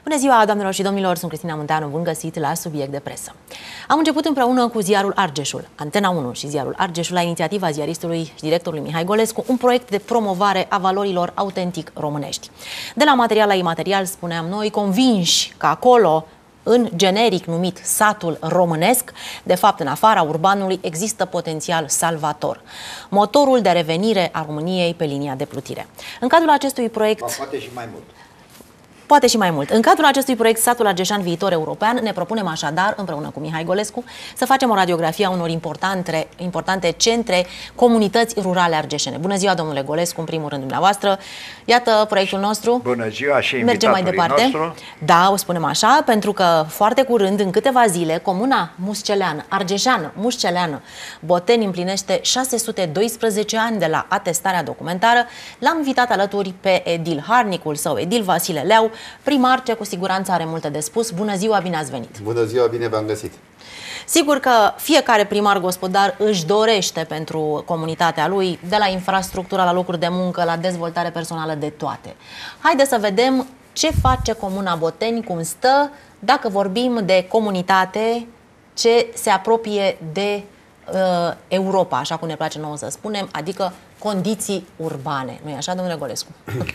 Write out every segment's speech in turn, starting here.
Bună ziua, doamnelor și domnilor, sunt Cristina Munteanu, bun găsit la Subiect de Presă. Am început împreună cu ziarul Argeșul, Antena 1 și ziarul Argeșul, la inițiativa ziaristului și directorului Mihai Golescu, un proiect de promovare a valorilor autentic românești. De la material la imaterial, spuneam noi, convinși că acolo, în generic numit satul românesc, de fapt în afara urbanului, există potențial salvator. Motorul de revenire a României pe linia de plutire. În cadrul acestui proiect... Poate și mai mult. Poate și mai mult. În cadrul acestui proiect Satul Argeșan Viitor European ne propunem așadar, împreună cu Mihai Golescu, să facem o radiografie a unor importante centre, comunități rurale argeșene. Bună ziua, domnule Golescu, în primul rând dumneavoastră. Iată proiectul nostru. Bună ziua și mergem mai departe. Nostru. Da, o spunem așa, pentru că foarte curând, în câteva zile, comuna Musceleană, argeșeană, Musceleană, Boteni împlinește 612 ani de la atestarea documentară. L-am invitat alături pe edil harnicul său, edil Vasile Leau, primar ce cu siguranță are multe de spus. Bună ziua, bine ați venit! Bună ziua, bine v-am găsit! Sigur că fiecare primar gospodar își dorește pentru comunitatea lui, de la infrastructura la locuri de muncă, la dezvoltare personală, de toate. Haideți să vedem ce face comuna Boteni, cum stă, dacă vorbim de comunitate ce se apropie de Europa, așa cum ne place nouă să spunem, adică condiții urbane. Nu-i așa, domnule Golescu?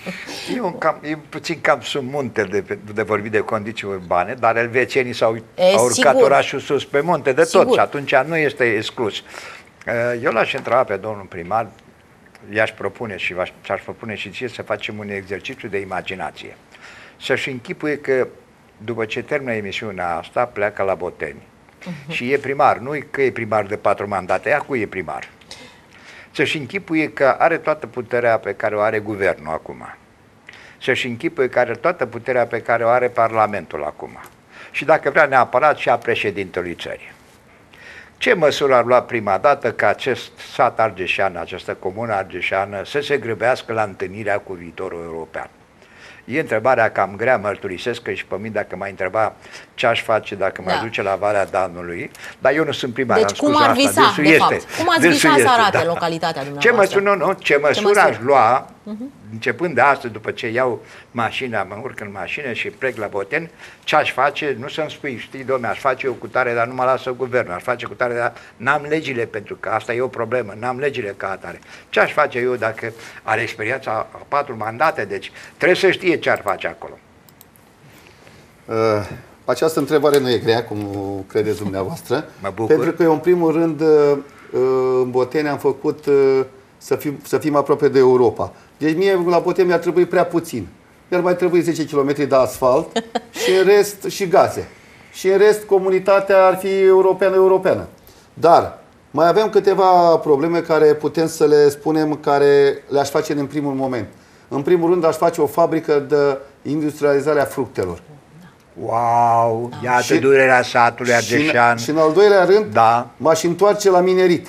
E puțin cam sub munte de vorbit de condiții urbane, dar elvețienii au urcat orașul sus pe munte de tot și atunci nu este exclus. Eu l-aș întreba pe domnul primar, i-aș propune și ți-aș propune și ție să facem un exercițiu de imaginație. Să-și închipuie că după ce termină emisiunea asta, pleacă la Boteni. Și e primar, nu că e primar de 4 mandate, acu e primar. Să-și închipuie că are toată puterea pe care o are guvernul acum. Să-și închipuie că are toată puterea pe care o are Parlamentul acum. Și dacă vrea neapărat și a președintelui țării. Ce măsură ar lua prima dată ca acest sat argeșean, această comună argeșeană, să se grăbească la întâlnirea cu viitorul european? E întrebarea cam grea, mărturisesc că și pe mine dacă m-ai întreba ce aș face dacă mă duce la Valea Danului, dar eu nu sunt primar. Deci cum ar visa, de fapt? Cum ați visa să arate localitatea dumneavoastră? Ce măsură aș lua, începând de astăzi, după ce iau mașina, mă urc în mașină și plec la Boteni, ce aș face? Nu să-mi spui, știi, dom'le, aș face eu cutare, dar nu mă lasă guvernul, aș face cutare, dar n-am legile, pentru că asta e o problemă, n-am legile ca atare. Ce aș face eu dacă are experiența a 4 mandate, deci trebuie să știe ce ar face acolo? Această întrebare nu e grea, cum credeți dumneavoastră. Mă bucur. Pentru că eu, în primul rând, în Boteni am făcut să fim aproape de Europa. Deci mie la Boteni mi-ar trebui prea puțin. Mi-ar mai trebui 10 km de asfalt și în rest și gaze. Și în rest comunitatea ar fi europeană. Dar mai avem câteva probleme care putem să le spunem, care le-aș face în primul moment. În primul rând aș face o fabrică de industrializare a fructelor. Wow! Iată durerea satului argeșean. Și în al doilea rând, m-aș întoarce la minerit.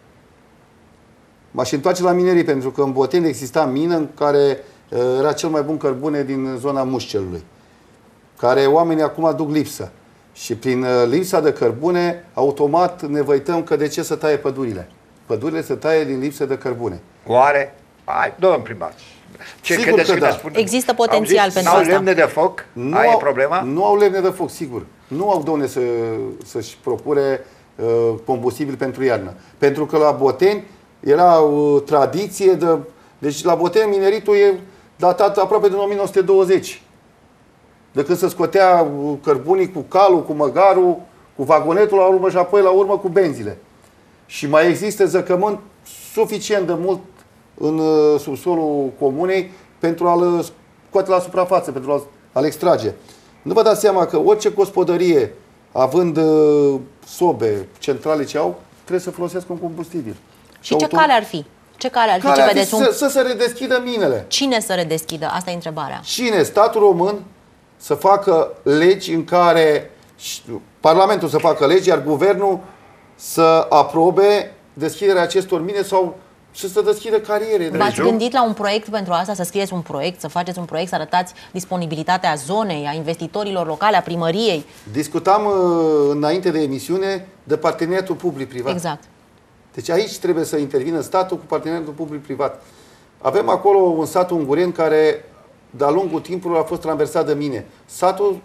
M-aș întoarce la minerit, pentru că în Boteni exista mină în care era cel mai bun cărbune din zona Mușcelului, care oamenii acum duc lipsă. Și prin lipsa de cărbune, automat ne văităm că de ce să taie pădurile. Pădurile se taie din lipsă de cărbune. Oare? Hai, domnul primar. Sigur că da. Există potențial pentru asta. Nu au lemne de foc? Aia e problema? Nu au lemne de foc, sigur. Nu au de să-și procure combustibil pentru iarnă. Pentru că la Boteni era o tradiție de... Deci la Boteni mineritul e datat aproape din 1920. De când se scotea cărbunii cu calul, cu măgarul, cu vagonetul la urmă și apoi la urmă cu benzile. Și mai există zăcământ suficient de mult în subsolul comunei pentru a-l scoate la suprafață, pentru a-l extrage. Nu vă dați seama că orice gospodărie, având sobe, centrale ce au, trebuie să folosească un combustibil. Și ce cale ar fi? Ce cale ar fi? Ce vedeți? Să se redeschidă minele. Cine să redeschidă? Asta e întrebarea. Cine? Statul român să facă legi în care Parlamentul să facă legi, iar Guvernul să aprobe deschiderea acestor mine sau și să deschidă cariere. V-ați gândit la un proiect pentru asta? Să scrieți un proiect, să faceți un proiect, să arătați disponibilitatea zonei, a investitorilor locale, a primăriei? Discutam înainte de emisiune de parteneriatul public-privat. Exact. Deci aici trebuie să intervină statul cu parteneriatul public-privat. Avem acolo un sat unguren care de-a lungul timpului a fost traversat de mine. Satul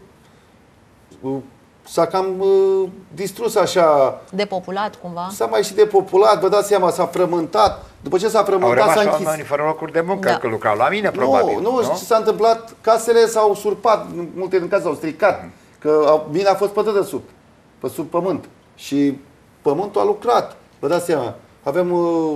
s-a cam distrus așa. Depopulat cumva? S-a mai și depopulat, vă dați seama, s-a frământat. După ce s-a frământat, s-a închis. Au rămas fără locuri de muncă, că lucrau la mine, probabil. Nu, ce s-a întâmplat? Casele s-au surpat, multe din case s-au stricat. Că mine a fost pătă de sub pământ. Și pământul a lucrat. Vă dați seama, avem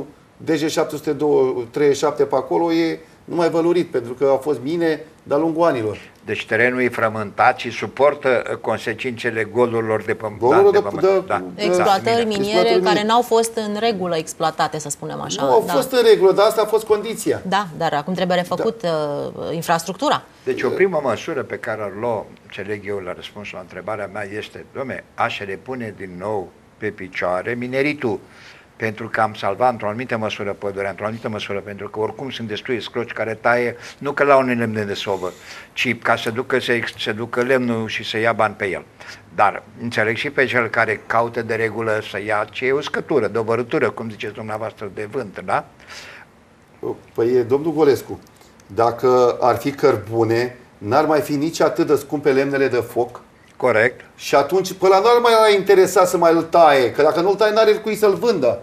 DG737 pe acolo, e numai vălurit, pentru că a fost mine de-a lungul anilor. Deci terenul e frământat și suportă consecințele golurilor de pământ. Exploatări miniere care n-au fost în regulă exploatate, să spunem așa. Nu au fost în regulă, dar asta a fost condiția. Da, dar acum trebuie refăcut infrastructura. Deci o primă măsură pe care ar lua, înțeleg eu la răspunsul la întrebarea mea, este, dom'le, aș repune din nou pe picioare mineritul. Pentru că am salvat într-o anumită măsură pădurea, într-o anumită măsură, pentru că oricum sunt destui scroci care taie, nu că la unei lemne de sobă, ci ca să ducă lemnul și să ia bani pe el. Dar înțeleg și pe cel care caută de regulă să ia ce e uscătură, de o vărătură, cum ziceți dumneavoastră, de vânt, da? Păi, domnul Golescu, dacă ar fi cărbune, n-ar mai fi nici atât de scumpe lemnele de foc. Corect. Și atunci, pe ăla nu ar mai interesa să mai îl taie, că dacă nu îl taie, n-are cui să-l vândă.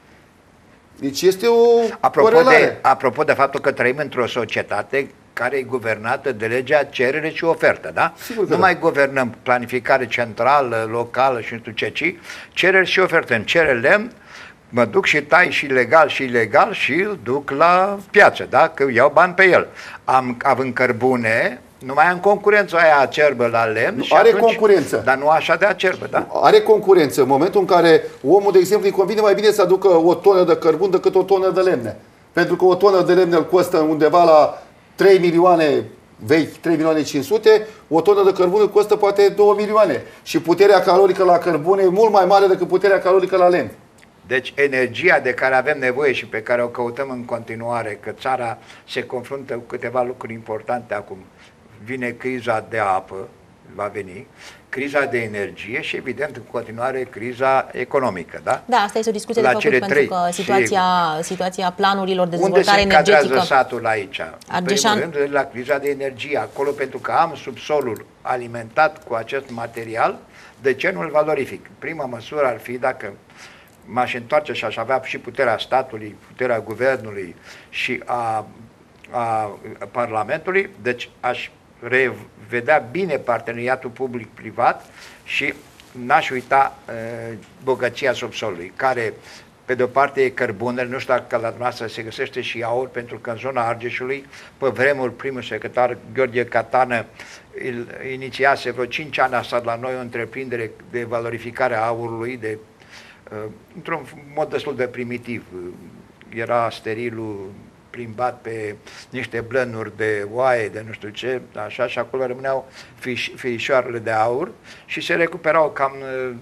Deci este o corelare. Apropo de faptul că trăim într-o societate care e guvernată de legea cerere și ofertă, da? Nu mai guvernăm planificare centrală, locală și nu știu ce, ci cerere și ofertă. Îmi cere lemn, mă duc și tai și legal și ilegal și îl duc la piață, da? Că iau bani pe el. Având cărbune, nu mai am concurența aia acerbă la lemn. Are atunci, concurență. Dar nu așa de acerbă, da? Are concurență. În momentul în care omul, de exemplu, îi convine mai bine să aducă o tonă de cărbun decât o tonă de lemne. Pentru că o tonă de lemne îl costă undeva la 3 milioane vechi, 3 milioane 500, o tonă de cărbun îl costă poate 2 milioane. Și puterea calorică la cărbune e mult mai mare decât puterea calorică la lemn. Deci energia de care avem nevoie și pe care o căutăm în continuare, că țara se confruntă cu câteva lucruri importante acum. Vine criza de apă, va veni, criza de energie și, evident, în continuare, criza economică, da? Da, asta este o discuție de făcut, pentru că situația planurilor de dezvoltare energetică... Unde se încadrează satul aici? În primul rând, la criza de energie, acolo, pentru că am subsolul alimentat cu acest material, de ce nu-l valorific? Prima măsură ar fi, dacă m-aș întoarce și aș avea și puterea statului, puterea guvernului și a Parlamentului, deci aș revedea bine parteneriatul public-privat și n-aș uita bogăția subsolului, care pe de o parte e cărbunele, nu știu dacă la dumneavoastră se găsește și aur, pentru că în zona Argeșului, pe vremuri, primul secretar Gheorghe Catană inițiase vreo 5 ani, a stat la noi o întreprindere de valorificare a aurului, într-un mod destul de primitiv. Era sterilul plimbat pe niște blănuri de oaie, de nu știu ce, așa, și acolo rămâneau fișoarele de aur și se recuperau cam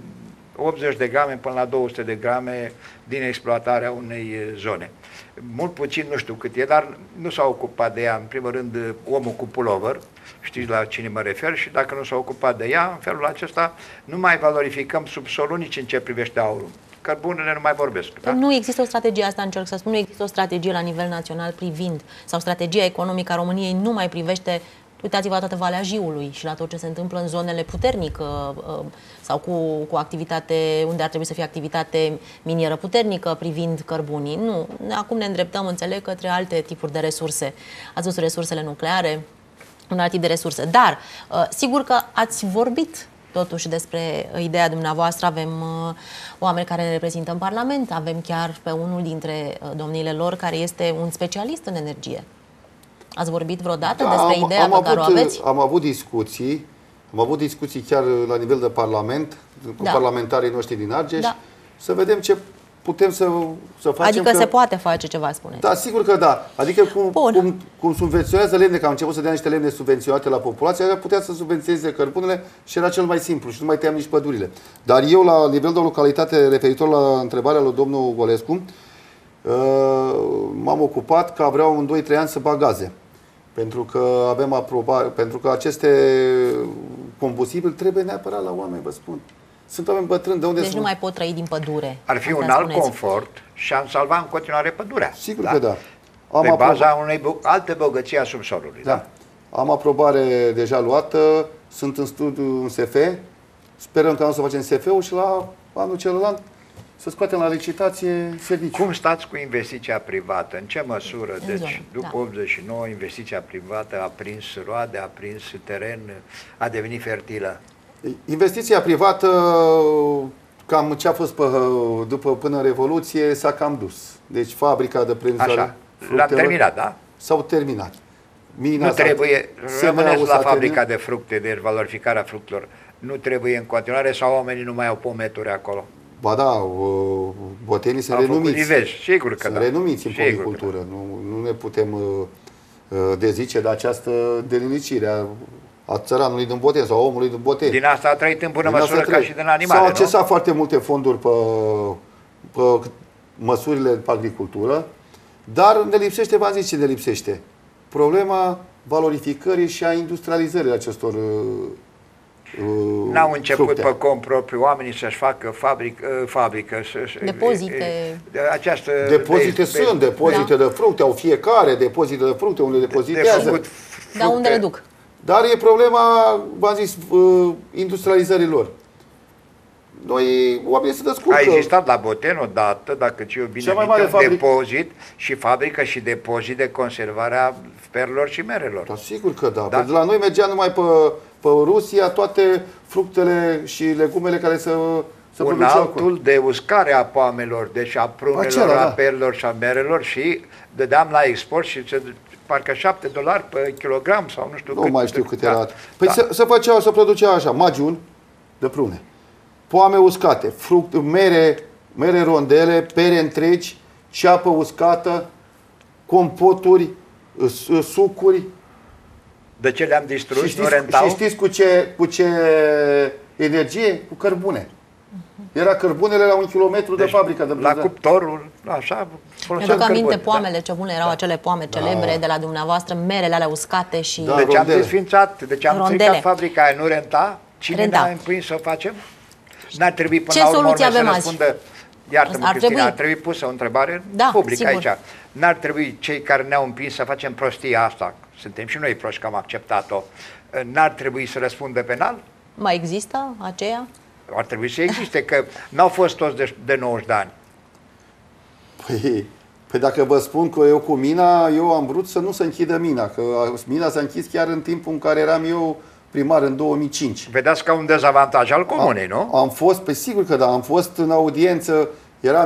80 de grame până la 200 de grame din exploatarea unei zone. Mult puțin, nu știu cât e, dar nu s-a ocupat de ea, în primul rând, omul cu pulover, știți la cine mă refer, și dacă nu s-a ocupat de ea, în felul acesta nu mai valorificăm subsolul nici în ce privește aurul. Cărbunele nu mai vorbesc. Da? Nu există o strategie, asta încerc să spun, nu există o strategie la nivel național privind, sau strategia economică a României nu mai privește, uitați-vă la toată Valea Jiului și la tot ce se întâmplă în zonele puternic sau cu activitate, unde ar trebui să fie activitate minieră puternică privind cărbunii. Nu, acum ne îndreptăm, înțeleg, către alte tipuri de resurse. Ați văzut resursele nucleare, un alt tip de resurse. Dar, sigur că ați vorbit totuși despre ideea dumneavoastră. Avem oameni care ne reprezintă în Parlament, avem chiar pe unul dintre domniile lor care este un specialist în energie. Ați vorbit vreodată despre ideea pe care o aveți? Am avut discuții chiar la nivel de Parlament, cu parlamentarii noștri din Argeș, să vedem ce putem să facem. Adică se poate face ceva, spuneți. Da, sigur că da. Adică cum subvenționează lemne, că am început să dea niște lemne subvenționate la populație, ar putea să subvenționeze cărbunele și era cel mai simplu și nu mai tăiam nici pădurile. Dar eu, la nivel de localitate, referitor la întrebarea lui domnul Golescu, m-am ocupat că vreau în 2-3 ani să bag gaze. Pentru că avem aprobare, pentru că aceste combustibili trebuie neapărat la oameni, vă spun. Sunt oameni bătrâni, de unde deci nu mai pot trăi din pădure. Ar fi un alt confort și am salvat în continuare pădurea. Sigur că da. Pe baza unei alte bogății a subsolului. Da. Am aprobare deja luată, sunt în studiu în SF, sperăm că anul să facem SF-ul și la anul celălalt să scoatem la licitație serviciul. Cum stați cu investiția privată? În ce măsură? Deci, după 89, investiția privată a prins roade, a prins teren, a devenit fertilă. Investiția privată, cam ce a fost până în Revoluție, s-a cam dus. Deci fabrica de prânzare... L-am terminat, da? S-au terminat. Mina nu trebuie, rămâneți la fabrica de fructe, de valorificarea fructelor. Nu trebuie în continuare sau oamenii nu mai au pometuri acolo? Ba da, botenii sunt renumiți. Sigur că sunt da. renumiți în pomicultură. Nu ne putem dezice de această delinicire a țăranului din Boteni sau a omului din Boteni. Din asta a trăit în bună măsură ca și din animale, S-au accesat foarte multe fonduri pe măsurile pe agricultură, dar ne lipsește, v-am zis ce ne lipsește. Problema valorificării și a industrializării acestor n-au început fructe. Pe cont propriu oamenii să-și facă fabrică depozite. Depozite sunt, depozite de fructe, au fiecare depozite de fructe unde depozitează. Dar unde le duc? Dar e problema, v-am zis, industrializării lor. Noi, oamenii se descurcă. A existat la Boteni odată, dacă ți-o bine depozit și fabrică și depozit de conservare a perlor și merelor. Da, sigur că da. Da? La noi mergea numai pe Rusia toate fructele și legumele care să un altul de uscare a poamelor, deci a prunelor, a perlor și a merelor și dădeam la export și parcă $7 pe kilogram sau nu știu cât. Nu mai știu cât era. Păi se producea așa, magiun de prune, poame uscate, fructe, mere rondele, pere întregi, ceapă uscată, compoturi, sucuri. De ce le-am distrus? Nu rentau? Și știți cu ce energie? Cu cărbune. Era cărbunele la 1 kilometru de fabrică de la cuptorul, așa, mi-aduc aminte poamele, ce bune erau acele poame celebre de la dumneavoastră, merele alea uscate și... Deci am desfințat, am stricat fabrica aia, nu renta? Cine ne-a împins să o facem? N-ar trebui până la urmă să răspundă, iartă-mă Cristina, ar trebui pusă o întrebare publică aici. N-ar trebui cei care ne-au împins să facem prostia asta, suntem și noi proști că am acceptat-o, n-ar trebui să răspundă penal? Mai există aceea? Ar trebui să existe, că n-au fost toți de 90 de ani. Păi dacă vă spun că eu cu mina, eu am vrut să nu se închidă mina, că mina s-a închis chiar în timpul în care eram eu primar, în 2005. Vedeți ca un dezavantaj al comunei, nu? Am fost, pe sigur că da, am fost în audiență, era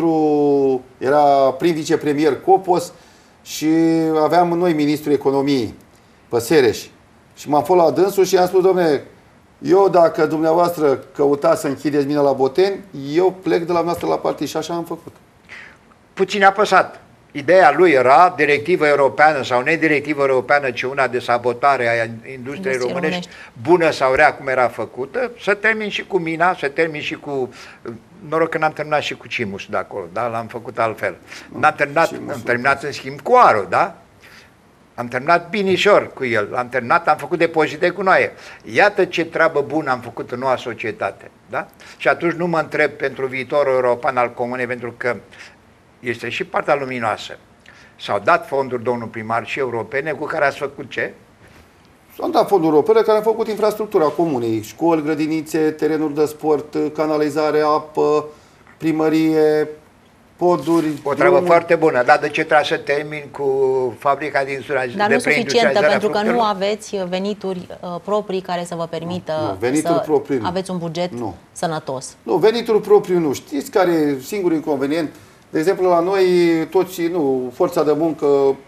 prim vicepremier Copos și aveam noi ministrul economiei, pe Sereș. Și m-am fost la dânsul și i-am spus, dom'le, eu dacă dumneavoastră căutați să închideți mina la Boteni, eu plec de la dumneavoastră la partid și așa am făcut. Puțin a păsat. Ideea lui era directivă europeană sau nedirectivă europeană, ci una de sabotare a industriei românești, bună sau rea cum era făcută, să termin și cu mina, să termin și cu... Noroc că n-am terminat și cu Cimus de acolo, da? L-am făcut altfel. Am terminat în schimb cu Aro, da? Am terminat binișor cu el, am făcut depozite cu noi. Iată ce treabă bună am făcut în noua societate, da? Și atunci nu mă întreb pentru viitorul european al comunei, pentru că este și partea luminoasă. S-au dat fonduri, domnul primar, și europene, cu care ați făcut ce? S-au dat fonduri europene care au făcut infrastructura comunei, școli, grădinițe, terenuri de sport, canalizare, apă, primărie, poduri. O treabă foarte bună, dar de ce trebuie să termin cu fabrica de Dar nu suficientă, pentru că nu aveți venituri proprii care să vă permită să aveți un buget sănătos. Nu, venituri proprii nu. Știți care e singurul inconvenient? De exemplu, la noi, forța de muncă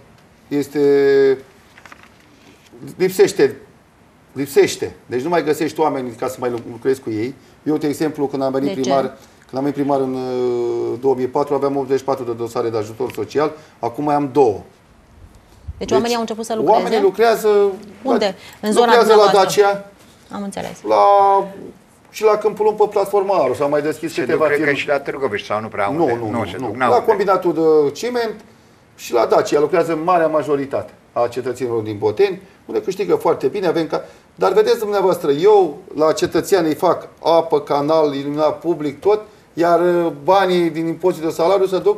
lipsește. Deci nu mai găsești oameni ca să mai lucrezi cu ei. Eu, de exemplu, când am venit primar în 2004, aveam 84 de dosare de ajutor social, acum mai am 2. Deci oamenii au început să lucreze? Oamenii lucrează... Unde? În zona lucrează la Dacia. Am înțeles. Și la Câmpul Lung pe platforma Aro. S-au mai deschis câteva firme. Cred că și la Târgoviște sau nu prea Nu. La combinatul de ciment și la Dacia lucrează marea majoritate a cetățenilor din Boteni, unde câștigă foarte bine. Dar vedeți dumneavoastră, eu la cetățean îi fac apă, canal, iluminat public, tot, iar banii din impozitul de salariu se duc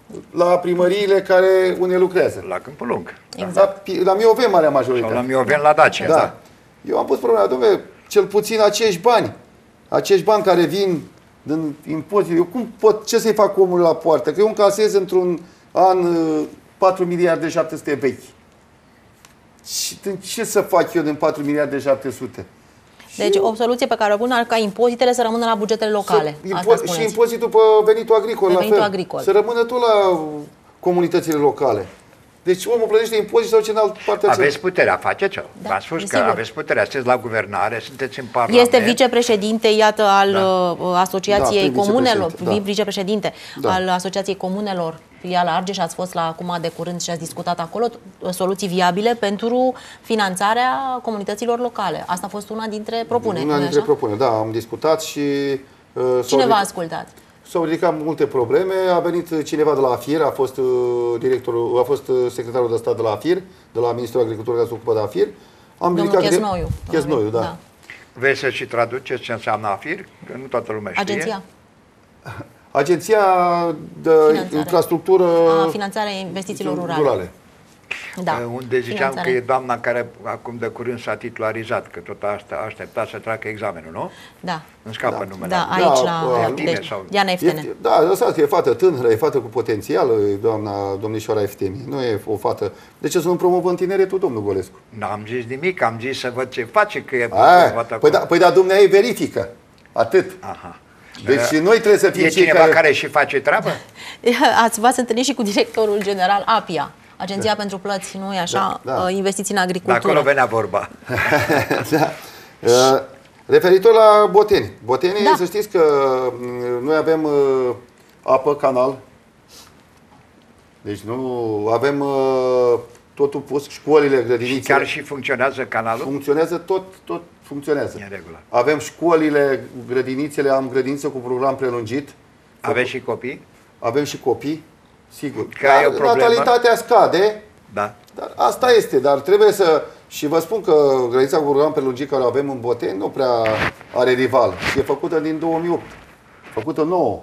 la primăriile care unde lucrează. La Câmpul Lung. Exact. La Mioveni, marea majoritate. Sau la Mioveni, la Dacia. Da. Eu am pus problema, dom'le, cel puțin acești bani care vin din impozite, eu cum pot, ce să-i fac omul la poartă? Că eu încasez într-un an 4 miliarde 700 vechi. Și ce să fac eu din 4 miliarde 700? Deci o soluție pe care o pun ar ca impozitele să rămână la bugetele locale. Și impozitul pe venitul agricol, la fel. Să rămână tot la comunitățile locale. Deci omul plătește impozit sau ce în altă parte. Aveți puterea, faceți-o. Da, V-am spus că aveți puterea, sunteți la guvernare, sunteți în Parlament. Este vicepreședinte, iată, al Asociației Comunelor, vicepreședinte al Asociației Comunelor, filiala Argeș, ați fost la acum de curând și ați discutat acolo soluții viabile pentru finanțarea comunităților locale. Asta a fost una dintre propuneri. Una dintre propuneri, da, am discutat și... Cine v-a ascultat? S-au ridicat multe probleme, a venit cineva de la AFIR, a fost directorul, a fost secretarul de stat de la AFIR, de la Ministerul Agriculturii care se ocupă de AFIR. Domnul Chesnoiu. Chesnoiu, da. Vreți să și traduceți ce înseamnă AFIR? Că nu toată lumea știe. Agenția. Agenția de infrastructură... Finanțarea investițiilor rurale. Da. Unde ziceam că e doamna care acum de curând s-a titularizat, că tot asta aștepta să treacă examenul, nu? Da. Îmi scapă numele. Da, aici la Diana Eftene. Da, lăsați că e fată tânără, e fată cu potențial, e domnișoara Eftene. Nu e o fată... De ce să nu promovăm tineretul, domnul Golescu? N-am zis nimic, am zis să văd ce face, că e Păi da, dumneavoastră verifică. Atât. Aha. Deci noi trebuie să fim cineva care și face treabă? V-ați întâlnit și cu directorul general APIA. Agenția pentru Plăți, nu e așa? Investiții în agricultură. De acolo venea vorba. Referitor la Boteni. Boteni, să știți că noi avem apă, canal. Deci nu avem totul pus, școlile, grădinițele. Și chiar și funcționează canalul? Funcționează, tot funcționează. în regulă. Avem școlile, grădinițele, am grădiniță cu program prelungit. Aveți și copii? Avem și copii. Sigur. Natalitatea scade, dar asta este. Dar trebuie să... Și vă spun că grădinița cu program prelungit care o avem în Boteni nu prea are rival. E făcută din 2008. Făcută nouă.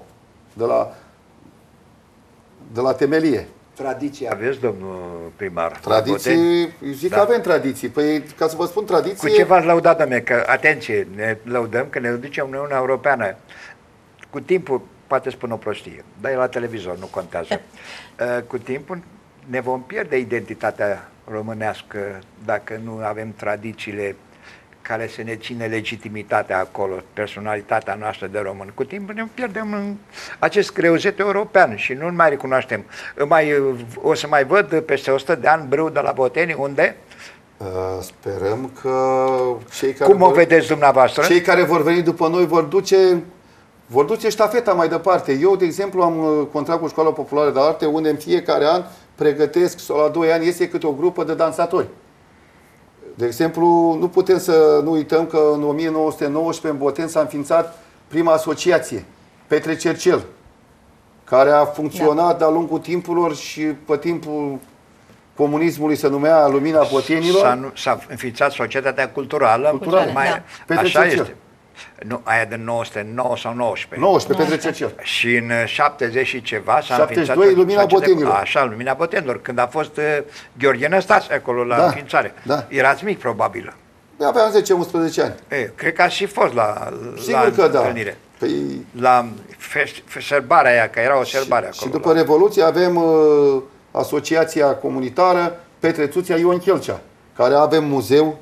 De la temelie. Tradiții aveți, domnul primar? Tradiții, zic că avem tradiții. Păi, ca să vă spun tradiții... Cu ce v-ați lăudat, dom'le? Că, atenție, ne lăudăm că ne ducem în Uniunea Europeană. Cu timpul, poate spun o prostie, dar e la televizor, nu contează. Cu timpul ne vom pierde identitatea românească dacă nu avem tradițiile care să ne ține legitimitatea acolo, personalitatea noastră de român. Cu timpul ne pierdem în acest creuzet european și nu mai recunoaștem. O să mai văd peste 100 de ani brâu de la Boteni, unde? Sperăm că cei care... Cum o vedeți dumneavoastră? Cei care vor veni după noi vor duce ștafeta mai departe. Eu, de exemplu, am contract cu Școala Populară de Arte, unde în fiecare an pregătesc, sau la 2 ani, iese câte o grupă de dansatori. De exemplu, nu putem să nu uităm că în 1919 în Boteni s-a înființat prima asociație, Petre Cercel, care a funcționat de-a lungul timpurilor și pe timpul comunismului se numea Lumina Botenilor. S-a înființat Societatea Culturală. Așa este. Nu, aia de 1909 sau 19. 19, Petre Cercel. Și în 70 și ceva s-a înființat Lumina Botenilor. Așa, Lumina Botenilor, când a fost Gheorghe Năstase acolo la înființare. Da. Erați mic, probabil. Aveam 10-11 ani. Cred că ați și fost la întâlnire. Păi... La sărbarea aia, că era o sărbare acolo. Și după Revoluție avem Asociația Comunitară Petre Țuțea Ion Chelcea, care avem muzeu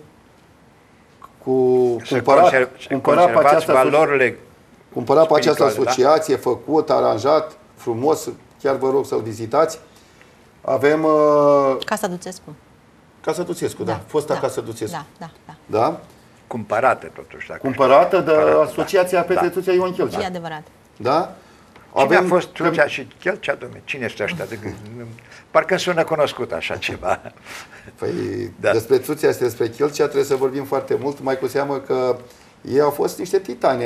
cumpărat pe această asociație, făcut, aranjat, frumos, chiar vă rog să-l vizitați. Avem... Casa Duțescu. Casa Duțescu, da. Fosta Casa Duțescu. Da. Cumpărată, totuși. Cumpărată de Asociația Petre Țuțea Ion Chelcea. E adevărat. Da? Cine a fost Țuțea și Chelcea, dom'le? Cine este ăștia? Parcă sună cunoscut așa ceva. Păi, despre Țuțea și despre Chelcea trebuie să vorbim foarte mult, mai cu seamă că ei au fost niște titani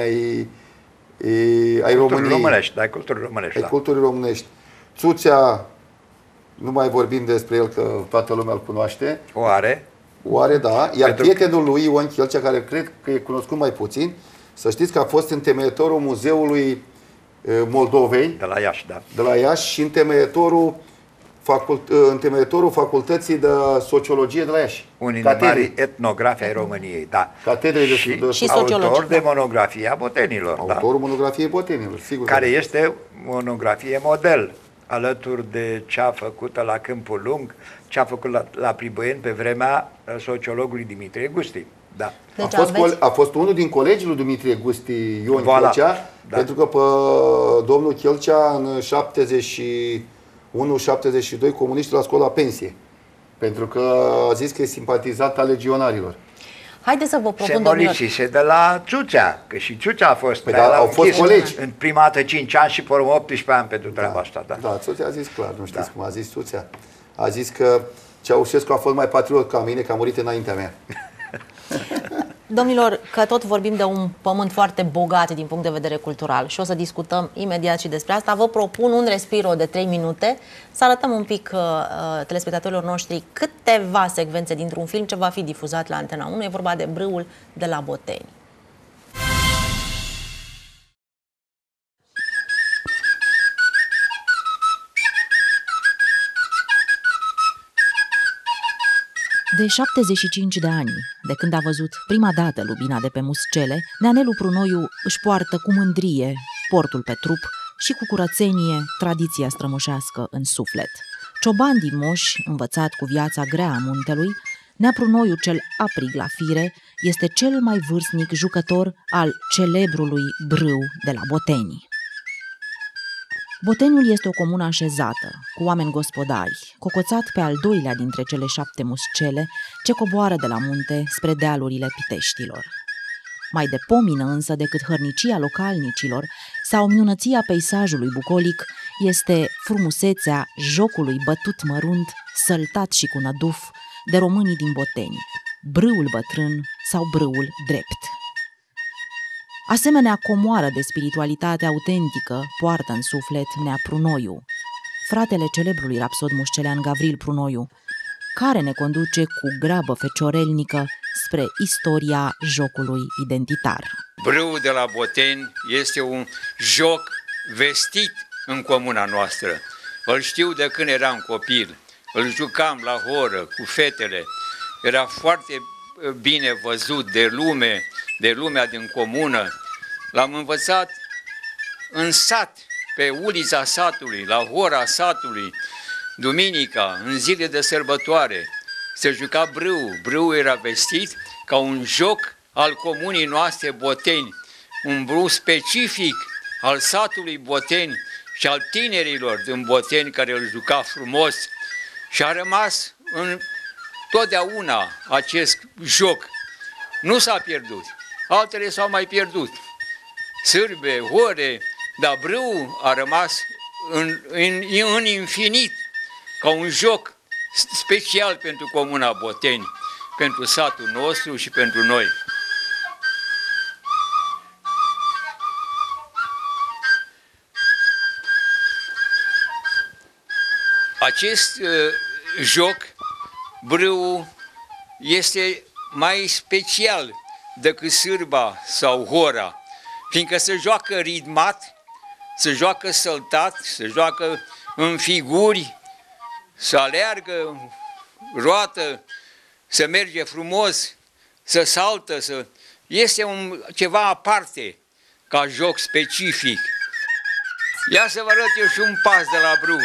ai României. Ai culturii românești. Ai culturii românești. Țuțea, nu mai vorbim despre el, că toată lumea îl cunoaște. O are, da. Iar prietenul lui, Ion Chelcea, care cred că e cunoscut mai puțin, să știți că a fost întemeietorul muzeului moldoveni. De la Iași, da. De la Iași și întemeietorul Facultății de Sociologie de la Iași. Unii dintre mari etnografi ai României, da. Catedrei și autor de monografia botenilor. Autorul monografiei botenilor, sigur. Care este monografie model, alături de cea făcută la Câmpul Lung, cea făcută la Pribăieni pe vremea sociologului Dimitrie Gusti. Da. Deci a fost unul din colegii lui Dimitrie Gusti, Ion Chelcea, da. Pentru că pe domnul Chelcea în 71-72 comuniștii l-a scos la pensie. Pentru că a zis că e simpatizat al legionarilor. Haideți să vă propun, domnilor. De la Ciucea, că și Ciucea a fost. Au fost colegi. În prima dată 5 ani și pe urmă 18 ani pentru treaba asta. Da, da, Ciucea a zis clar, nu știți cum a zis Ciucea. A zis că Ceaușescu a fost mai patriot ca mine, că a murit înaintea mea. Domnilor, că tot vorbim de un pământ foarte bogat din punct de vedere cultural și o să discutăm imediat și despre asta, vă propun un respiro de 3 minute să arătăm un pic telespectatorilor noștri câteva secvențe dintr-un film ce va fi difuzat la Antena 1. E vorba de Brâul de la Boteni. De 75 de ani, de când a văzut prima dată lubina de pe Muscele, Neanelu Prunoiu își poartă cu mândrie portul pe trup și cu curățenie tradiția strămoșească în suflet. Cioban din Moș, învățat cu viața grea a muntelui, Nea Prunoiu cel aprig la fire este cel mai vârstnic jucător al celebrului Brâu de la Boteni. Boteniul este o comună așezată, cu oameni gospodari, cocoțat pe al doilea dintre cele 7 muscele ce coboară de la munte spre dealurile Piteștilor. Mai de pomină însă decât hărnicia localnicilor sau minunăția peisajului bucolic este frumusețea jocului bătut mărunt, săltat și cu năduf de românii din Boteni, brâul bătrân sau brâul drept. Asemenea comoară de spiritualitate autentică poartă în suflet Nea Prunoiu, fratele celebrului rapsod mușcelean Gavril Prunoiu, care ne conduce cu grabă feciorelnică spre istoria jocului identitar. Brâul de la Boteni este un joc vestit în comuna noastră. Îl știu de când eram copil, îl jucam la horă cu fetele, era foarte bine văzut de lumea din comună. L-am învățat în sat, pe ulița satului, la hora satului, duminica, în zile de sărbătoare. Se juca brâul. Brâul era vestit ca un joc al comunii noastre Boteni, un brâu specific al satului Boteni și al tinerilor din Boteni care îl juca frumos. Și a rămas în totdeauna acest joc. Nu s-a pierdut. Altele s-au mai pierdut. Sârbe, hore, dar brâul a rămas în infinit, ca un joc special pentru comuna Boteni, pentru satul nostru și pentru noi. Acest joc, brâul, este mai special decât sârba sau hora, fiindcă se joacă ritmat, se joacă săltat, se joacă în figuri, să aleargă roată, să merge frumos, să saltă, este ceva aparte, ca joc specific. Ia să vă arăt eu și un pas de la brâu.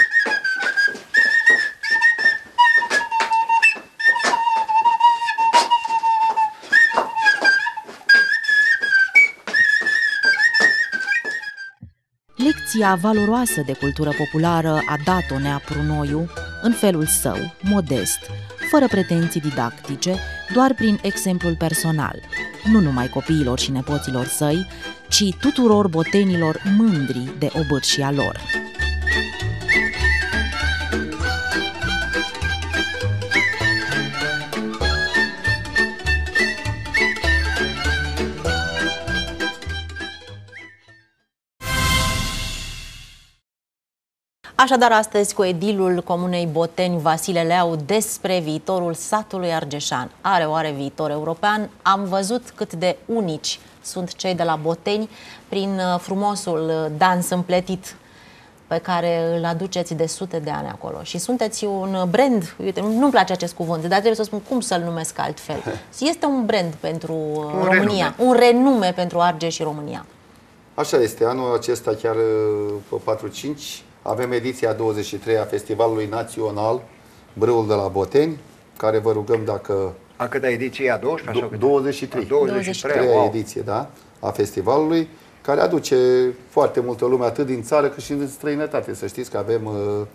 Lecția valoroasă de cultură populară a dat-o Nea Prunoiu în felul său, modest, fără pretenții didactice, doar prin exemplul personal, nu numai copiilor și nepoților săi, ci tuturor botenilor mândri de obârșia lor. Așadar, astăzi, cu edilul Comunei Boteni, Vasile Leau, despre viitorul satului argeșan. Are oare viitor european? Am văzut cât de unici sunt cei de la Boteni, prin frumosul dans împletit pe care îl aduceți de sute de ani acolo. Și sunteți un brand, uite, nu-mi place acest cuvânt, dar trebuie să spun cum să-l numesc altfel. Este un brand pentru România, un renume pentru Argeș și România. Așa este, anul acesta chiar pe 4-5 avem ediția 23 a Festivalului Național Brâul de la Boteni, care vă rugăm dacă... A câta ediție? A 12? 23. 23, wow. Ediție, da, a festivalului, care aduce foarte multă lume, atât din țară cât și din străinătate. Să știți că avem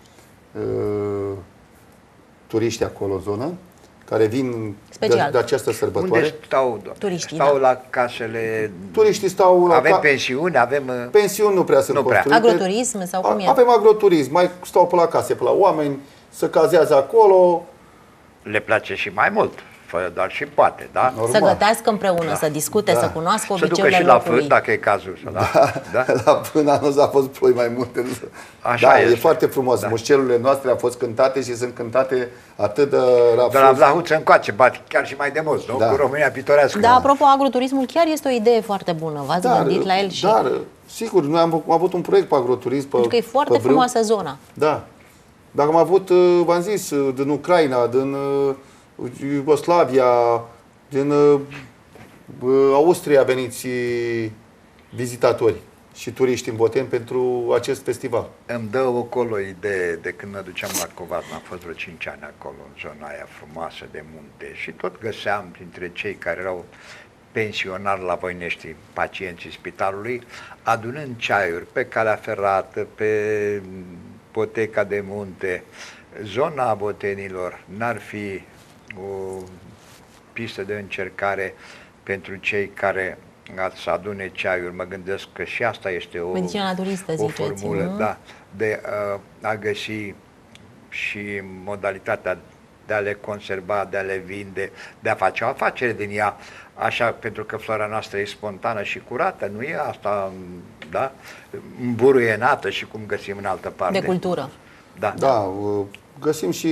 turiști acolo în zonă, care vin de această sărbătoare. Unde stau turiștii? Stau la casele... Turiștii stau la... Avem pensiuni, avem... Pensiuni nu prea sunt construite. Agroturism sau cum e? Avem agroturism, mai stau pe la case, pe la oameni, se cazează acolo. Le place și mai mult, dar și poate, da? Normal. Să gătească împreună, să discute, să cunoască obiceiurile locului. Să ducă și la fân, dacă e cazul. Da? La fân anul a fost ploi mai multe. Așa e foarte frumos. Da. Mușcelurile noastre au fost cântate și sunt cântate atât de rafos. De la Vlahuță încoace, chiar și mai de mult, nu? Cu România pitorească. Da, apropo, agroturismul chiar este o idee foarte bună. V-ați gândit la el și... Dar, sigur, noi am avut un proiect pe agroturism. Pentru că e foarte frumoasă zona. Da. Dar am avut, v-am zis, din Ucraina, din Iugoslavia, din Austria veniți vizitatori și turiști în Boteni pentru acest festival. Îmi dă acolo idee de când mă duceam la Covasna, am fost vreo 5 ani acolo, în zona aia frumoasă de munte și tot găseam printre cei care erau pensionari la Voinești, pacienții spitalului, adunând ceaiuri pe calea ferată, pe poteca de munte. Zona Botenilor n-ar fi o pistă de încercare pentru cei care să adune ceaiuri. Mă gândesc că și asta este o formulă, da, de a găsi și modalitatea de a le conserva, de a le vinde, de a face o afacere din ea, așa, pentru că flora noastră e spontană și curată, nu e asta, da, îmburuienată și cum găsim în altă parte. De cultură. Da. Da, găsim și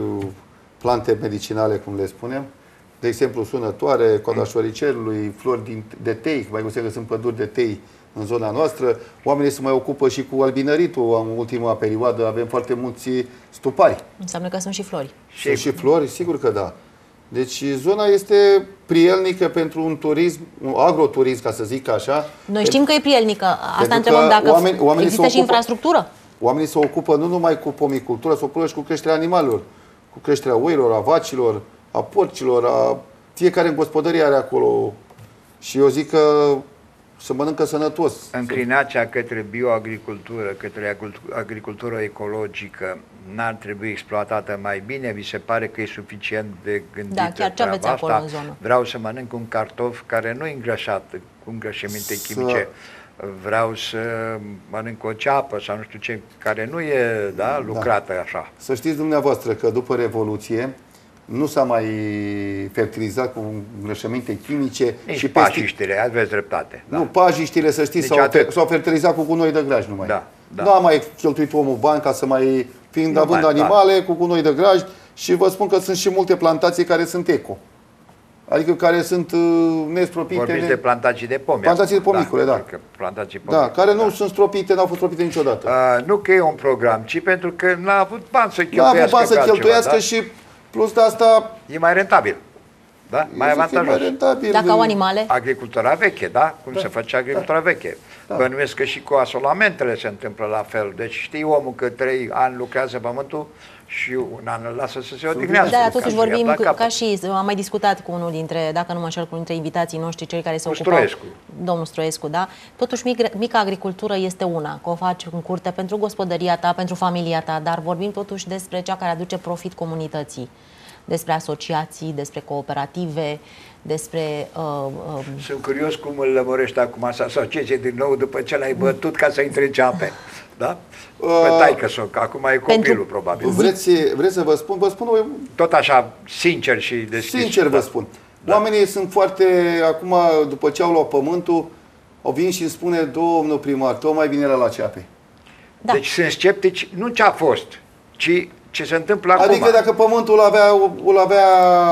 plante medicinale, cum le spunem, de exemplu sunătoare, coada șoricelului, flori de tei, mai găsim că sunt păduri de tei în zona noastră. Oamenii se mai ocupă și cu albinăritul. În ultima perioadă avem foarte mulți stupari. Înseamnă că sunt și flori. Sunt și flori, sigur că da. Deci zona este prielnică pentru un turism, un agroturism, ca să zic așa. Noi știm că e prielnică. Asta întrebăm dacă există și infrastructură. Oamenii se ocupă nu numai cu pomicultură, se ocupă și cu creșterea animalelor, cu creșterea oilor, a vacilor, a porcilor, fiecare în gospodărie are acolo. Și eu zic că să mănâncă sănătos. Înclinația către bioagricultură, către agricultură ecologică, n-ar trebui exploatată mai bine? Vi se pare că e suficient de gândită? Da, chiar ce aveți acolo în zonă? Vreau să mănânc un cartof care nu e îngrășat cu îngrășăminte chimice. Vreau să mănânc o ceapă sau nu știu ce, care nu e lucrată așa. Să știți dumneavoastră că după Revoluție nu s-a mai fertilizat cu îngrășăminte chimice. Nici și pajiștile, aveți dreptate. Da. Nu, pajiștile, să știți, s-au fertilizat cu gunoi de graj numai. Da, da. Nu a mai cheltuit omul bani ca să mai... Fiind având animale cu gunoi de graj, și vă spun că sunt și multe plantații care sunt eco. Adică care sunt nestropite. Vorbiți de plantații de pomi. Plantații de pomicule, da. Plantații pomicule, da, care nu sunt stropite, n-au fost stropite niciodată. Nu că e un program, ci pentru că n-a avut bani să cheltuiască. N-a avut bani să cheltuiască și plus de asta... E mai rentabil. Da? Mai avantajos. Mai rentabil. Dacă au animale? Agricultura veche, da? Cum se face agricultura veche. Bănuiesc că și cu asolamentele se întâmplă la fel. Deci știi omul că 3 ani lucrează pământul și un an îl lasă să se odihnească. Da, totuși vorbim ca și, am mai discutat cu unul dintre, dacă nu mă înșel, cu unul dintre invitații noștri, cei care se ocupă, domnul Stroescu, da? Totuși mica agricultură este una, că o faci în curte pentru gospodăria ta, pentru familia ta, dar vorbim totuși despre cea care aduce profit comunității, despre asociații, despre cooperative, despre... Sunt curios cum îl lămurești acum să asocieze din nou după ce l-ai bătut ca să intre în ceape. Da? Pe taică-s-o, că acum e copilul, probabil. Vreți să vă spun? Vă spun tot așa, sincer și deschis. Sincer vă spun. Da. Oamenii sunt foarte, acum, după ce au luat pământul, au venit și îmi spune, domnul primar, tocmai vine la ceape. Da. Deci sunt sceptici, nu ce a fost, ci ce se întâmplă acum. Adică dacă pământul îl avea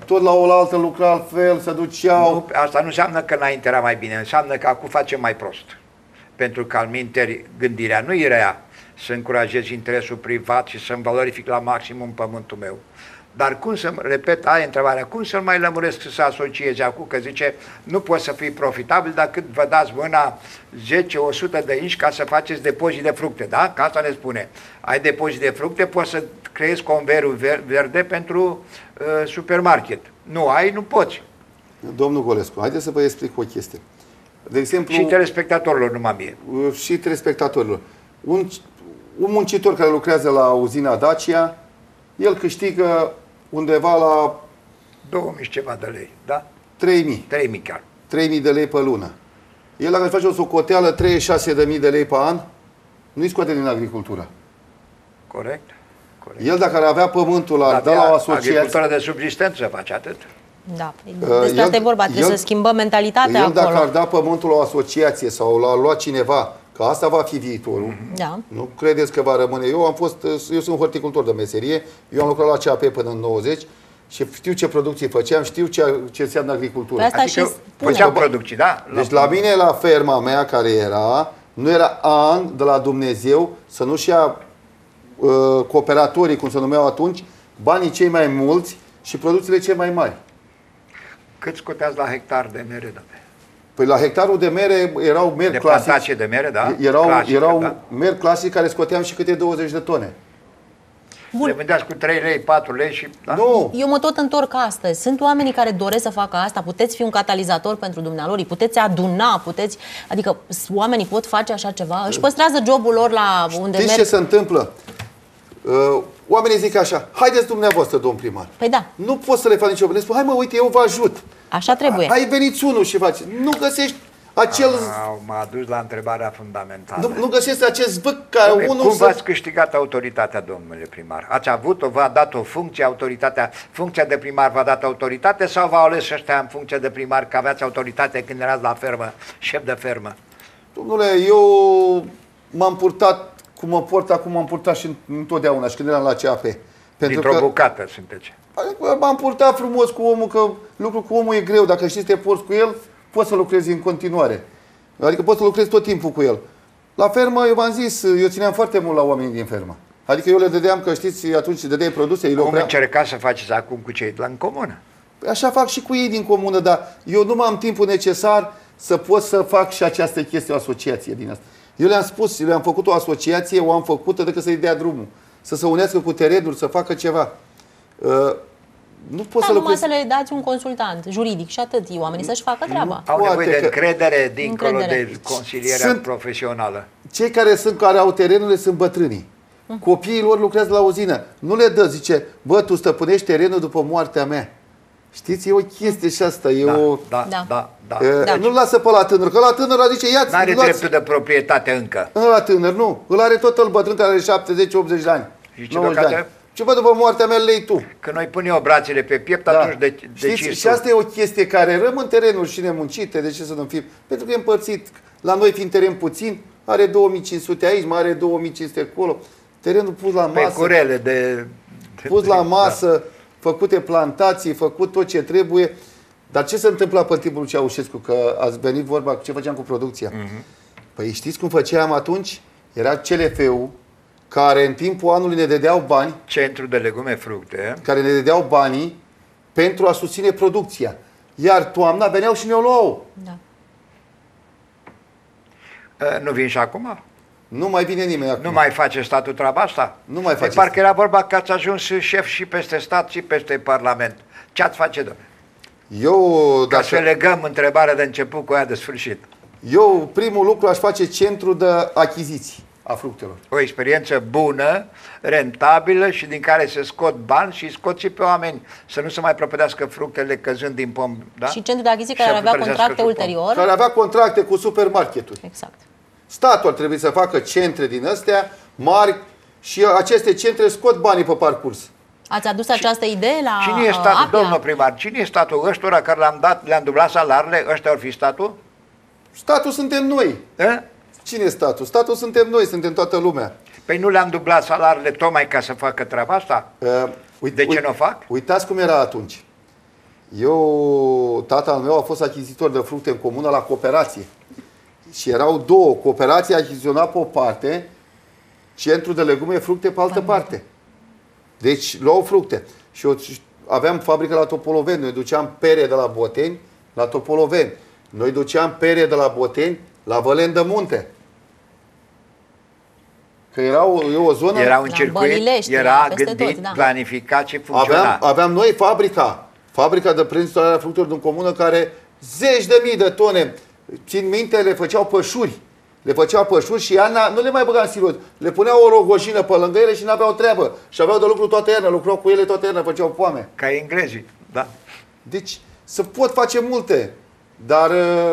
tot la oaltă lucra altfel, se duceau. Nu, asta nu înseamnă că înainte era mai bine, înseamnă că acum facem mai prost. Pentru că alminteri gândirea nu e rea să încurajez interesul privat și să-mi valorific la maximum pământul meu. Dar cum să, repet, aia întrebarea, cum să-l mai lămuresc să se asocieze acum? Că zice, nu poți să fii profitabil dacă vă dați mâna 10-100 de inci ca să faceți depozit de fructe, da? Că asta ne spune. Ai depozit de fructe, poți să creezi conveierul verde pentru supermarket. Nu ai, nu poți. Domnul Golescu, haideți să vă explic o chestie. De exemplu, și telespectatorilor, numai mie. Și telespectatorilor. Un muncitor care lucrează la uzina Dacia, el câștigă undeva la 2000 și ceva de lei, da? 3000. 3000 chiar. 3000 de lei pe lună. El dacă face o socoteală 36.000 de lei pe an, nu-i scoate din agricultură. Corect. El dacă ar avea pământul, ar da la o asociație... Agricultura de subsistență face atât. Da, despre asta e vorba, trebuie să schimbăm mentalitatea acolo. Dacă ar da pământul la o asociație sau l-ar lua cineva, că asta va fi viitorul, nu credeți că va rămâne. Eu sunt horticultor de meserie, eu am lucrat la CAP până în 90 și știu ce producție făceam, știu ce înseamnă agricultură. Asta adică făceam producții, da? Deci la mine, la ferma mea care era, nu era an de la Dumnezeu să nu-și ia cooperatorii, cum se numeau atunci, banii cei mai mulți și producțiile cele mai mari. Cât scoteați la hectar de mere? Da? Păi la hectarul de mere erau meri clasici. De plantație de mere, da? Erau meri clasici care scoteam și câte 20 de tone. Le vândeați cu 3 lei, 4 lei și... Da? Nu. Eu mă tot întorc astăzi. Sunt oamenii care doresc să facă asta. Puteți fi un catalizator pentru dumnealor, puteți aduna, adică oamenii pot face așa ceva. Își păstrează jobul lor la unde merg. Știți ce se întâmplă? Oamenii zic așa, haideți dumneavoastră, domn primar. Păi da. Nu poți să le faci nicio. Le spun, hai mă, uite, eu vă ajut. Așa trebuie. Hai, veniți unul și faci. Nu găsești acel... M-a dus la întrebarea fundamentală. Nu găsești acest zvâc care unul cum v-ați câștigat autoritatea, domnule primar? Ați avut-o, v-a dat o funcție, autoritatea, funcția de primar v-a dat autoritate sau v-au ales ăștia în funcție de primar că aveați autoritate când erați la fermă, șef de fermă? Domnule, eu m-am purtat cum mă port acum, m-am purtat și întotdeauna și când eram la CAP. Dintr-o bucată sunteți. M-am purtat frumos cu omul, că lucrul cu omul e greu. Dacă știi să te porți cu el, poți să lucrezi în continuare. Adică poți să lucrezi tot timpul cu el. La fermă, eu v-am zis, eu țineam foarte mult la oamenii din fermă. Adică eu le dădeam, că știți, atunci dădeai produse. Cum încercați să faceți acum cu cei de la în comună? Așa fac și cu ei din comună, dar eu nu am timpul necesar să pot să fac și această chestie, o asociație din asta. Eu le-am spus, le-am făcut o asociație, o am făcută decât să-i dea drumul. Să se unească cu terenuri, să facă ceva. Nu pot să numai să le dați un consultant juridic și atât, oamenii să-și facă treaba. Au nevoie de încredere dincolo de consilierea profesională. Cei care au terenurile sunt bătrânii. Copiii lor lucrează la uzină. Nu le dă, zice, bă, tu stăpânești terenul după moartea mea. Știți, e o chestie și asta. Nu-l lasă pe la tânăr, că la tânăr zice, ia-ți... N-are dreptul de proprietate încă. La tânăr, nu. Îl are tot el bătrân care are 70-80 de ani. Ce bă, după moartea mea lei tu. Că noi pun eu brațele pe piept, atunci decizi. Și asta e o chestie care rămân terenuri și nemuncite, de ce să nu fim? Pentru că e împărțit. La noi fiind teren puțin, are 2500 aici, mai are 2500 acolo. Terenul pus la masă. Pe curele de pus la masă, făcute plantații, făcut tot ce trebuie. Dar ce se întâmpla pe timpul lui Ceaușescu? Că ați venit vorba cu ce făceam cu producția. Păi știți cum făceam atunci? Era CLF-ul care în timpul anului ne dădeau bani. Centru de legume, fructe. Care ne dădeau banii pentru a susține producția. Iar toamna veneau și ne-o luau. Da. Nu vin și acum? Nu mai vine nimeni acum. Nu mai face statul treaba asta? Nu mai face. Parcă era vorba că ați ajuns șef și peste stat și peste parlament. Ce ați face, domnule? Ca să legăm întrebarea de început cu aia de sfârșit. Eu, primul lucru, aș face centru de achiziții a fructelor. O experiență bună, rentabilă și din care se scot bani și scot și pe oameni să nu se mai prăpădească fructele căzând din pom. Da? Și centru de achiziții care ar avea contracte ulterior. Care avea contracte cu supermarketuri. Exact. Statul ar trebui să facă centre din astea mari și aceste centre scot banii pe parcurs. Ați adus această idee la Cine e statul, domnul primar? Cine e statul? Ăstora care le-am dublat salariile, ăștia ar fi statul? Statul suntem noi. Cine e statul? Statul suntem noi, suntem toată lumea. Păi nu le-am dublat salariile tocmai ca să facă treaba asta? De ce nu o fac? Uitați cum era atunci. Tatăl meu a fost achizitor de fructe în comună la cooperație. Și erau două. Cooperația achiziționa pe o parte, centru de legume, fructe pe altă parte. Deci luau fructe. Și aveam fabrică la Topoloveni. Noi duceam pere de la Boteni la Topoloveni. Noi duceam pere de la Boteni la Vălen de Munte. Că era o zonă... Era un circuit, era gândit, tot, planificat și funcționa. Aveam noi fabrica de prânzitoare a fructelor din comună care zeci de mii de tone, țin minte, le făceau pășuri. Le făceau pășuri și iarna nu le mai băga în silos. Le puneau o rogojină pe lângă ele și n-aveau treabă. Și aveau de lucru toată iarna, lucrau cu ele toată iarna, făceau poame. Ca englezii, da. Deci se pot face multe, dar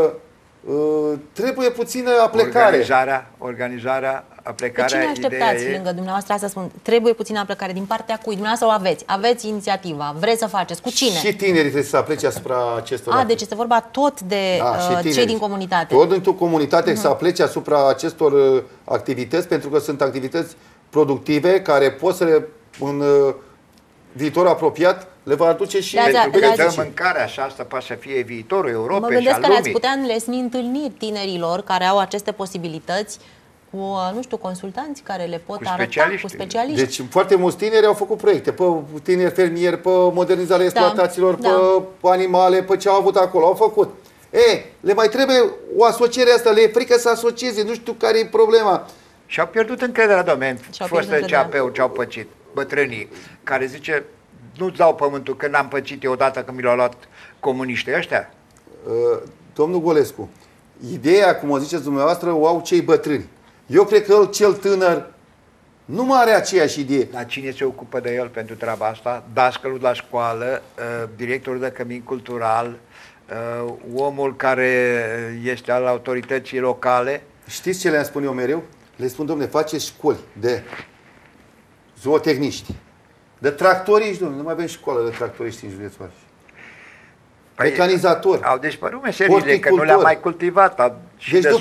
trebuie puțină aplecare. Organizarea, aplecarea. Pe cine așteptați lângă dumneavoastră, să spun, trebuie puțină aplecare din partea cui? Dumneavoastră o aveți, aveți inițiativa, vreți să faceți, cu cine? Și tinerii trebuie să aplece asupra acestor deci este vorba tot de cei din comunitate. Tot dintr-o comunitate să aplece asupra acestor activități, pentru că sunt activități productive care pot să în viitor apropiat le va aduce și... Pentru că dă mâncarea și asta poate să fie viitorul Europei și al lumii. Mă gândesc că ați putea înlesni întâlniri tinerilor care au aceste posibilități cu, nu știu, consultanți care le pot arăta, cu specialiști. Deci foarte mulți tineri au făcut proiecte, pe tineri fermieri, pe modernizarea exploatațiilor, pe animale, pe ce au avut acolo, au făcut. Le mai trebuie o asociere asta, le e frică să asocieze, nu știu care e problema. Și au pierdut încrederea, domnule, fostă CAP-ul ce au păcit, bătrânii, care zice, nu-ți dau pământul, că n-am păcit eu odată când mi l-au luat comuniștii ăștia? Domnul Golescu, ideea, cum o ziceți dumneavoastră, o au cei bătrâni. Eu cred că cel tânăr nu mai are aceeași idee. Dar cine se ocupă de el pentru treaba asta? Dascălul la școală, directorul de cămin cultural, omul care este al autorității locale. Știți ce le-am spus eu mereu? Le spun, domne, faceți școli de zootehniști, de tractoriști, domnule, nu mai avem școală de tractoriști în județul Argeș. Mecanizatori. Au dispărut meseriile, că nu le-am mai cultivat. Și deci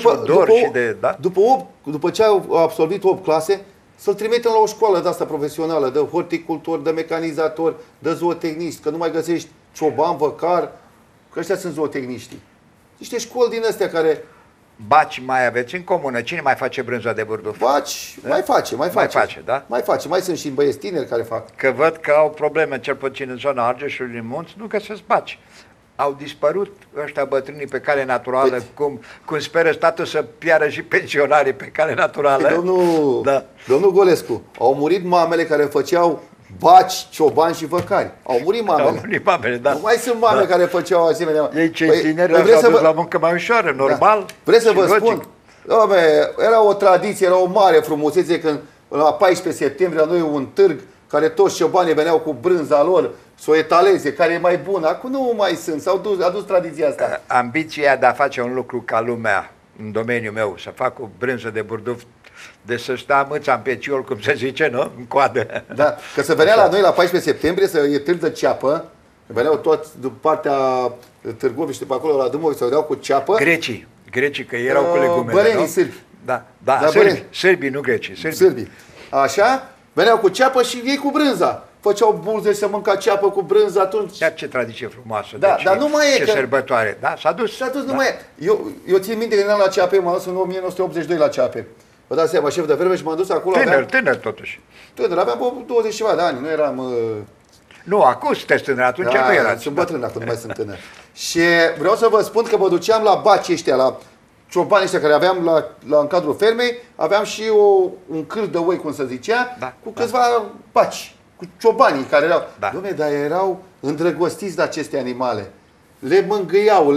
după ce au absolvit 8 clase, să-l trimitem la o școală de asta profesională, de horticultor, de mecanizator, de zootehniști, că nu mai găsești cioban, văcar, că ăștia sunt zootehniștii. Niște școli din astea care... Baci mai aveți în comună? Cine mai face brânza de burduf? Baci, da? mai face, da? Mai face. Mai sunt și băieți tineri care fac. Că văd că au probleme, cel puțin în zona Argeșului, în munți, nu găsesc baci. Au dispărut ăștia bătrânii pe cale naturală, cum speră statul să piară și pensionarii pe cale naturală. Domnul Golescu, au murit mamele care făceau baci, ciobani și văcari. Au murit mamele. Au murit mamele, da. Nu mai sunt mame care făceau asemenea. Ei, cei tineri, s-au dus la muncă mai ușoară, normal. Da. Vreți să vă spun? Era o tradiție, era o mare frumusețe când la 14 septembrie la noi un târg care toți ciobanii veneau cu brânza lor să o etaleze, care e mai bună. Acum nu mai sunt, a dus tradiția asta. Ambiția de a face un lucru ca lumea, în domeniul meu, să fac o brânză de burduf, de să sta mâța în peciol, cum se zice, nu? În coadă. Da, că se venea la noi la 14 septembrie să e târg de ceapă, veneau toți de partea Târgoviște și pe acolo la Dâmbovița, se veneau cu ceapă. Grecii, că erau cu legumele, bărenii sârbi. Da, sârbii, nu grecii, sârbii. Așa, veneau cu ceapă și ei cu brânza. Făceau bulze să mânca ceapă cu brânză atunci. Chiar ce tradiție frumoasă. Da, dar nu mai e. Ce sărbătoare. Da, s-a dus. Nu mai e. Eu țin minte că eram la CAP, m-am dus în 1982 la CAP. Vă dați seama, șef de fermă și m-am dus acolo. Tânăr totuși. Tânăr, aveam 20 ceva de ani, nu eram... Nu, acum sunteți tânăr, atunci nu erați. Sunt bătrân acum, nu mai sunt tânăr. Și vreau să vă spun că mă duceam la baci ăștia, la ciobanii ăștia care aveam în cadrul fermei, aveam și un cârd de oi, cum se zicea, cu câțiva baci, cu ciobanii care erau. Dom'le, dar erau îndrăgostiți de aceste animale. Le mângâiau,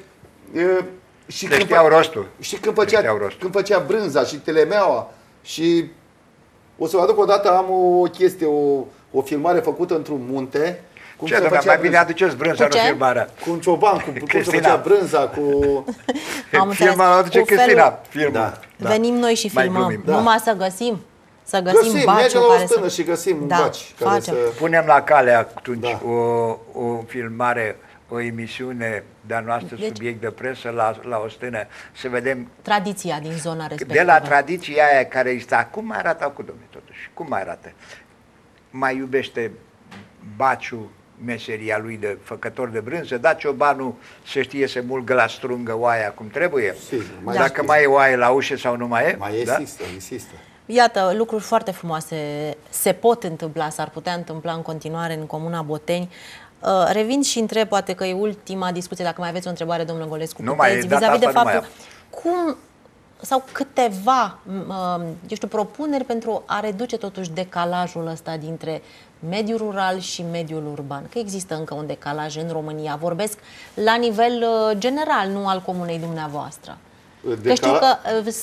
și când știau rostul. Și când făcea brânza și telemeaua. Și o să vă aduc odată, am o chestie, o filmare făcută într-un munte. Cum ce, domnule, mai bine aduceți brânza, nu filmarea. Cu un cioban, cum se făcea brânza, cu... Filma aduce Cristina. Venim noi și filmăm. Numai să găsim. Să găsim baci care să... și găsim baci. Punem la cale atunci o filmare, o emisiune de-a noastră, subiect de presă la o stână, să vedem tradiția din zona respectivă. De la tradiția aia care este, cum mai arată acum, domnule, totuși? Cum mai arată? Mai iubește baciul meseria lui de făcător de brânză, da ciobanul să știe să mulgă la strungă oaia cum trebuie. Sigur, Dacă mai e oaie la ușă sau nu mai e. Mai există, există. Iată, lucruri foarte frumoase se pot întâmpla, s-ar putea întâmpla în continuare în Comuna Boteni. Revin și întreb, poate că e ultima discuție, dacă mai aveți o întrebare, domnul Golescu, vis-a-vis de faptul cum sau câteva, eu știu, propuneri pentru a reduce totuși decalajul ăsta dintre mediul rural și mediul urban. Că există încă un decalaj în România. Vorbesc la nivel general, nu al comunei dumneavoastră. Că știu că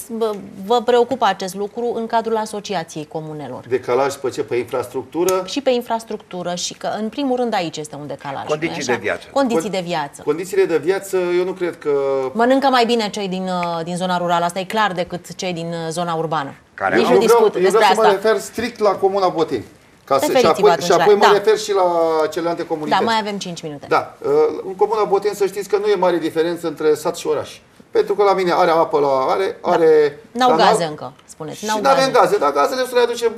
vă preocupă acest lucru în cadrul Asociației Comunelor. Decalaj pe ce? Pe infrastructură? Și pe infrastructură și că, în primul rând, aici este un decalaj. Condiții de viață. Condiții de viață. Condițiile de viață, eu nu cred că... Mănâncă mai bine cei din zona rurală, asta e clar, decât cei din zona urbană. Nici nu discut despre asta. Să mă refer strict la Comuna Boteni. Și apoi mă refer și la celelalte comunități. Da, mai avem 5 minute. Da. În Comuna Boteni să știți că nu e mare diferență între sat și oraș. Pentru că la mine are apă are N-au gaze încă, spuneți. Și nu avem gaze, dar gazele să le aducem.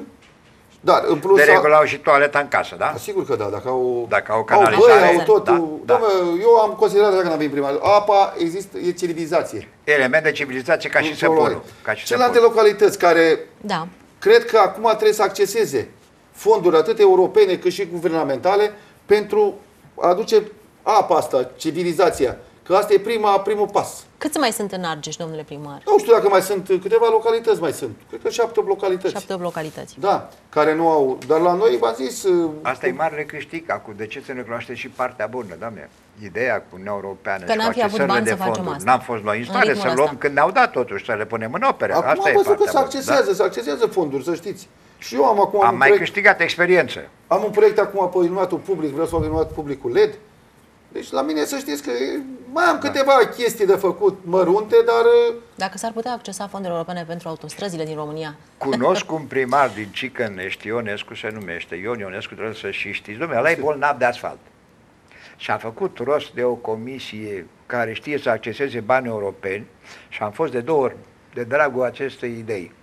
Dar în plus... De regulă au și toaleta în casă, da? Sigur că da, dacă au canalizare. Băi, au totul. Da. Eu am considerat că dacă n-am venit prima dată, apa există, e civilizație. Element de civilizație ca și săpunul. Celelalte localități care cred că acum trebuie să acceseze fonduri atât europene cât și guvernamentale pentru a aduce apa asta, civilizația. Că asta e primul pas. Câți mai sunt în Argeș, domnule primar? Nu știu dacă mai sunt, câteva localități mai sunt. Cred că 7-8 localități. 7-8 localități. Da, care nu au. Dar la noi, v-am zis... Asta e marele câștig acum. De ce să ne cunoaște și partea bună, doamne? Ideea cu Uniunea Europeană că n-am fi avut bani să facem asta. N-am fost noi în stare să luăm când ne-au dat totuși, să le punem în opere. Acum asta am văzut că se accesează fonduri, să știți. Și eu am acum am mai câștigat experiență. Am un proiect acum pe iluminatul public, vreau să fac iluminatul public cu LED. Deci la mine să știți că mai am câteva chestii de făcut mărunte, dar... Dacă s-ar putea accesa fonduri europene pentru autostrăzile din România. Cunosc un primar din Cicănești, Ionescu se numește, Ion Ionescu, trebuie să și știți. Dom'le, ăla e bolnav de asfalt. Și a făcut rost de o comisie care știe să acceseze bani europeni și am fost de 2 ori de dragul acestei idei.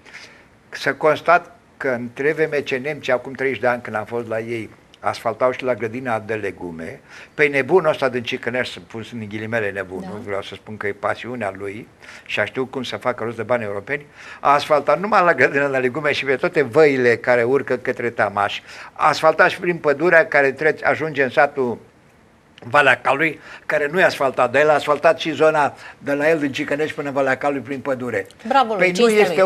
Să constat că între VMC Nemții, acum 30 de ani când am fost la ei, asfaltau și la grădina de legume. Pe nebunul ăsta din Cicănești, să pun în ghilimele nebun, nu vreau să spun că e pasiunea lui și a știut cum să facă rost de bani europeni, a asfaltat numai la grădina de legume și pe toate văile care urcă către Tamaș, a asfaltat și prin pădurea care ajunge în satul Valea Calului, care nu e asfaltat, dar el a asfaltat și zona de la el din Cicănești până în Valea Calului prin pădure. Bravo, păi nu este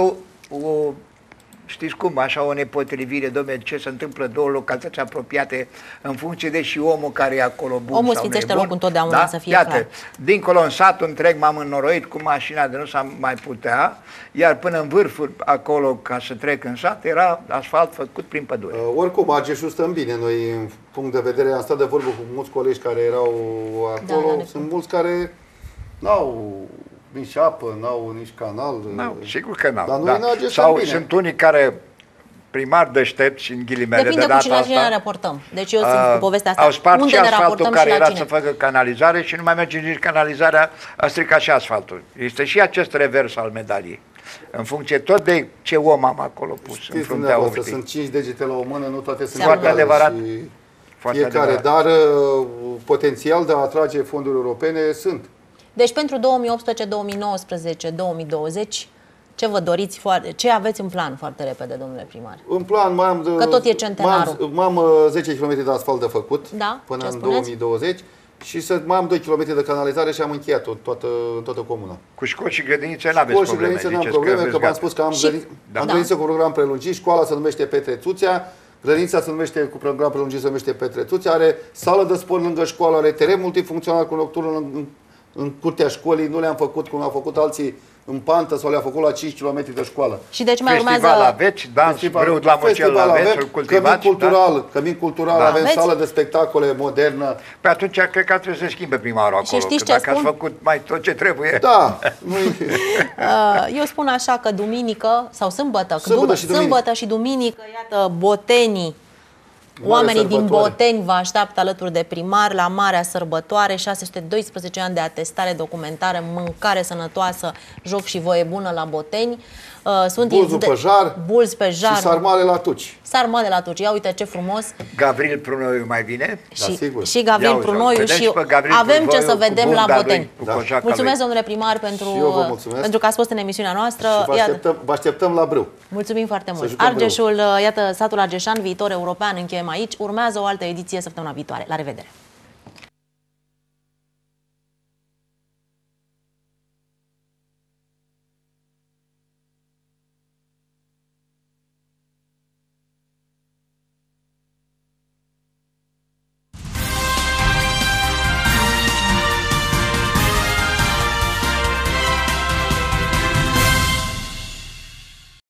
o știți cum, așa o nepotrivire, dom'le, ce se întâmplă 2 localități apropiate în funcție de și omul care e acolo bun omul sau sfințește nebun. locul întotdeauna, să fie Iată, clar. dincolo în satul întreg m-am înnoruit cu mașina de nu s-a mai putea, iar până în vârful acolo, ca să trec în sat, era asfalt făcut prin pădure. Oricum, Argeșul stăm bine. Noi, în punct de vedere, am stat de vorbă cu mulți colegi care erau acolo. Sunt mulți care n-au nici apă, n-au nici canal. N-au, sigur că n-au. Dar noi în Argeș sau bine. sunt unii care primari deștepți în ghilimele depinde de data cu cine asta. Ne raportăm. Deci eu sunt cu povestea asta. Au spart unde și ne asfaltul raportăm care și la era cine? să facă canalizare și nu mai merge nici canalizarea, a stricat și asfaltul. Este și acest revers al medaliei. În funcție tot de ce om am acolo pus. Știți, în fruntea ochii. sunt 5 degete la o mână, nu toate sunt foarte adevărat. Fiecare, dar potențial de a atrage fonduri europene sunt. Deci pentru 2018, 2019, 2020, ce vă doriți, ce aveți în plan foarte repede, domnule primar? În plan mai am că tot e centenarul. Mai am 10 km de asfalt de făcut până în 2020 și mai am 2 km de canalizare și am încheiat-o toată comuna. Cu școli și grădinițe n-aveți probleme. Școli și grădinițe n-am probleme, că v-am spus că am grădiniță cu program prelungit, școala se numește Petrețuțea, grădinița se numește, cu program prelungit se numește Petrețuțea, are sală de sport lângă școală, are teren multifuncțional cu nocturn în curtea școlii, nu le-am făcut cum au făcut alții în pantă sau le-a făcut la 5 km de școală. Și deci mai festival urmează... aveți, dans, brâud la mocel aveți, îl cultivați. Cămin cultural, avem sală de spectacole modernă. Pe atunci cred că trebuie să schimbe primarul acolo, știți că dacă ați făcut mai tot ce trebuie. Da. Eu spun așa că duminică sau sâmbătă și duminică, iată, botenii, oamenii din Boteni vă așteaptă alături de primar la marea sărbătoare, 612 ani de atestare, documentare, mâncare sănătoasă, joc și voie bună la Boteni. sunt Bulzul pe jar, bulzi pe jar și sarmale la tuci. Sarmale la tuci. Ia uite ce frumos. Gavril Prunoiu mai vine? Și Gavril Prunoiu și avem ce să vedem la Boteni. Mulțumesc, domnule primar, pentru că ați fost în emisiunea noastră. Și vă așteptăm la Brâu. Mulțumim foarte mult. Argeșul, iată, satul argeșan, viitor european, încheiem aici. Urmează o altă ediție săptămâna viitoare. La revedere!